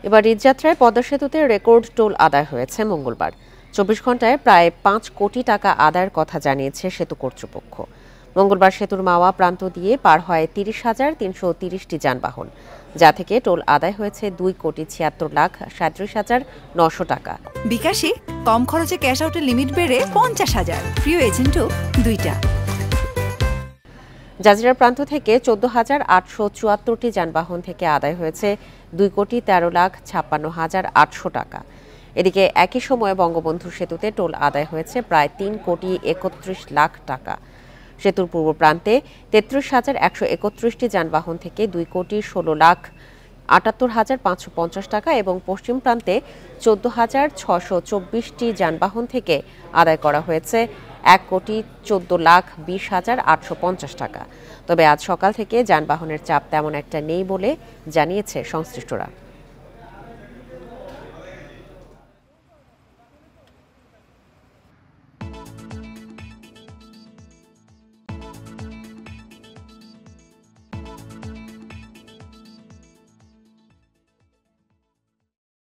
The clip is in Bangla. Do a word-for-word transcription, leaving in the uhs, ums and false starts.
এবার ঈদযাত্রায় পদ্মা সেতুতে রেকর্ড টোল আদায় হয়েছে মঙ্গলবার। চব্বিশ ঘন্টায় প্রায় পাঁচ কোটি টাকা আদায়ের কথা জানিয়েছে সেতু কর্তৃপক্ষ। মঙ্গলবার সেতুর মাওয়া প্রান্ত দিয়ে পার হয় তিরিশ হাজার তিনশো তিরিশটি যানবাহন, যা থেকে টোল আদায় হয়েছে দুই কোটি ছিয়াত্তর লাখ সাঁত্রিশ হাজার নশো টাকা। বিকাশে কম খরচে ক্যাশ আউটের লিমিট বেড়ে পঞ্চাশ হাজার, প্রিয় এজেন্টও দুইটা। জাজিরার প্রান্ত থেকে চোদ্দ হাজার আটশো চুয়াত্তরটি যানবাহন থেকে আদায় হয়েছে দুই কোটি তেরো লাখ ছাপ্পান্ন হাজার আটশো টাকা। এদিকে একই সময়ে বঙ্গবন্ধু সেতুতে টোল আদায় হয়েছে প্রায় তিন কোটি একত্রিশ লাখ টাকা। সেতুর পূর্ব প্রান্তে তেত্রিশ হাজার একশো একত্রিশটি যানবাহন থেকে দুই কোটি ষোলো লাখ আটাত্তর হাজার পাঁচশো পঞ্চাশ টাকা এবং পশ্চিম প্রান্তে চোদ্দ হাজার ছশো চব্বিশটি যানবাহন থেকে আদায় করা হয়েছে এক কোটি চোদ্দ লাখ বিশ হাজার আটশো পঞ্চাশ টাকা। তবে আজ সকাল থেকে যানবাহনের চাপ তেমন একটা নেই বলে জানিয়েছে সংশ্লিষ্টরা।